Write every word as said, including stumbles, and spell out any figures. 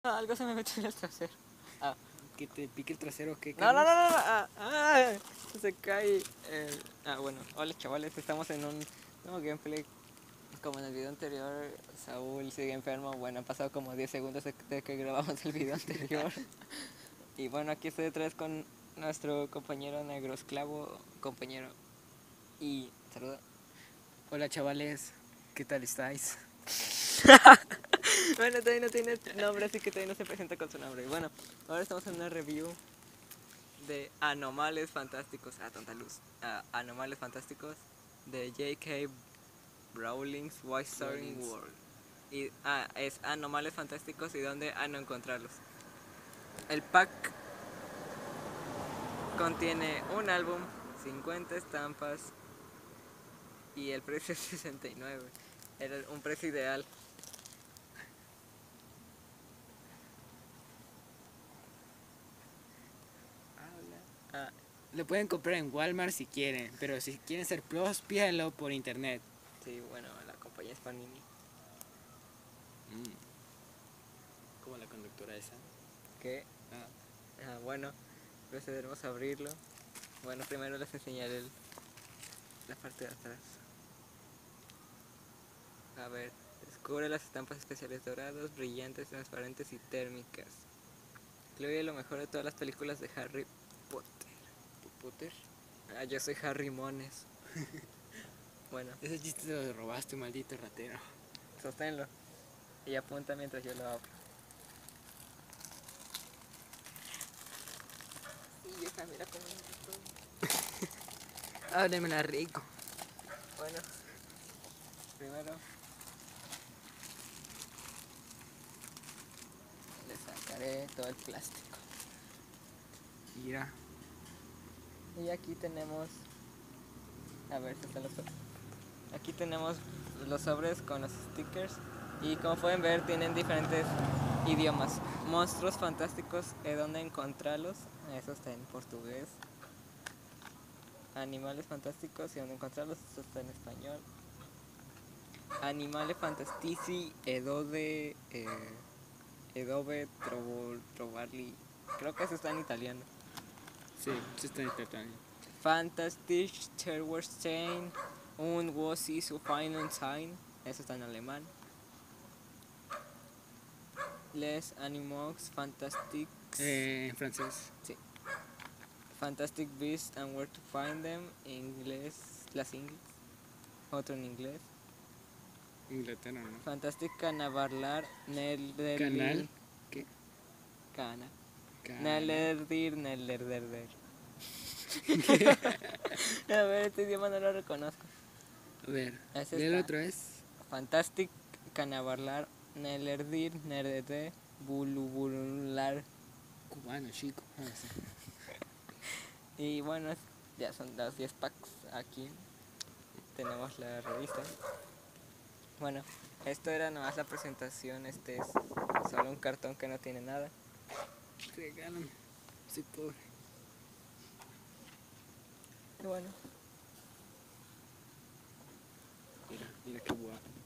Ah, algo se me metió en el trasero. Ah, ¿Que te pique el trasero qué, no, no, Carlos? no, no, no. Ah, ah, se cae. el- Ah, bueno, hola chavales, estamos en un nuevo gameplay. Como en el video anterior, Saúl sigue enfermo. Bueno, han pasado como diez segundos desde que grabamos el video anterior. Y bueno, aquí estoy otra vez con nuestro compañero negro esclavo, compañero. Y saluda. Hola chavales, ¿qué tal estáis? Bueno, todavía no tiene nombre, así que todavía no se presenta con su nombre. Bueno, ahora estamos en una review de Anomales Fantásticos. Ah, tonta luz. Ah, Anomales Fantásticos de J K. Rowling's Wizarding Rollins. World. Y ah, es Anomales Fantásticos y dónde a no encontrarlos. El pack contiene un álbum, cincuenta estampas y el precio es sesenta y nueve. Era un precio ideal. Ah, Lo pueden comprar en Walmart si quieren, pero si quieren ser pros, pídanlo por internet. sí, bueno, la compañía es Panini. Mm. Como la conductora esa. Que, Ah. ah, bueno, procederemos a abrirlo. Bueno, primero les enseñaré el, la parte de atrás. A ver, descubre las estampas especiales doradas, brillantes, transparentes y térmicas. Incluye lo mejor de todas las películas de Harry Potter. ¿Potter? Ah, yo soy Harry Mones. Bueno, Ese chiste te lo robaste, maldito ratero. sosténlo y apunta mientras yo lo abro. Y esa, mira cómo me Ábremela rico. Bueno, primero le sacaré todo el plástico. Mira. Y aquí tenemos, a ver si están los sobres. Aquí tenemos los sobres con los stickers y como pueden ver tienen diferentes idiomas. Monstruos fantásticos, ¿eh, ¿dónde encontrarlos? Eso está en portugués. Animales fantásticos y dónde encontrarlos, eso está en español. Animales fantastici e dove eh, e dove trovo, trovarli. Creo que eso está en italiano. Sí, sí está en italiano. Fantastic Terrorstein und was ist zu finden sein. Eso está en alemán. Les Animaux Fantastiques. Eh, en francés. Sí. Fantastic Beasts and Where to Find Them. Inglés. Las inglés. Otro en inglés. Inglaterra, ¿no? Fantastic Canavarlar. Canal. Nelderlin. ¿Qué? Cana. Cana. Nellerdir. Nellerderder. A ver, este idioma no lo reconozco. A ver, Ese léelo está. otra vez. Fantastic Canavarlar. Nellerdir. Nerdede. Bulubulular. Cubano, chico. Ah, sí. Y bueno, ya son los diez packs. Aquí tenemos la revista. Bueno, esto era nomás la presentación. Este es solo un cartón que no tiene nada. Regálame. Soy pobre. Y bueno, Mira, mira qué guapo.